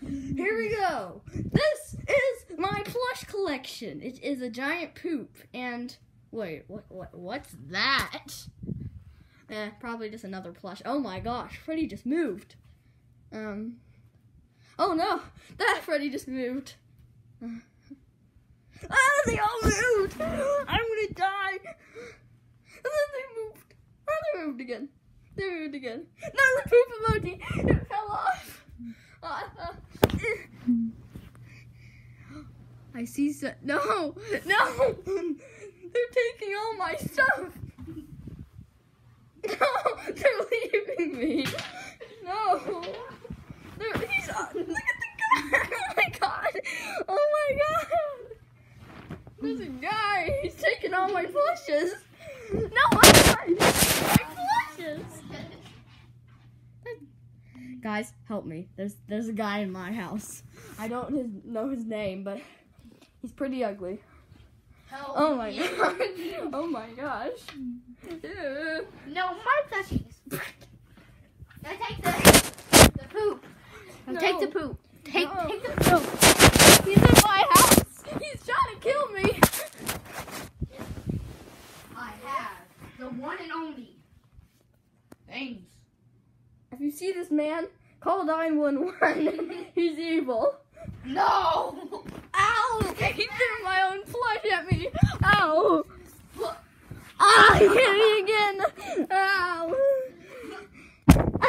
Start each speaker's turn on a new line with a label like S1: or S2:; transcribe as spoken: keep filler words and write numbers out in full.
S1: Here we go. This is my plush collection. It is a giant poop. And wait, what? What? What's that? Eh, probably just another plush. Oh my gosh, Freddy just moved. Um. Oh no, that Freddy just moved. Ah, they all moved. I'm gonna die. And then they moved. Oh, they moved again. They moved again. No, the poop emoji. It fell off. Uh, uh. I see so- No! No! They're taking all my stuff! No! They're leaving me! No! They're- he's- uh, look at the guy! Oh my god! Oh my god! There's a guy! He's taking all my plushes! No! I'm not! My plushes! Guys, help me. There's there's a guy in my house. I don't his, know his name, but he's pretty ugly.
S2: Help
S1: oh my
S2: me.
S1: god. Oh my gosh. Ew.
S2: No, my plushies. Now take the, the poop. Now
S1: No.
S2: take the poop. Take,
S1: No.
S2: take the poop.
S1: He's in my house. He's trying to kill me.
S2: I have the one and only. Thanks.
S1: If you see this man, call nine one one. He's evil.
S2: No!
S1: Ow! He threw my own plush at me. Ow! Ah, he hit me again. Ow!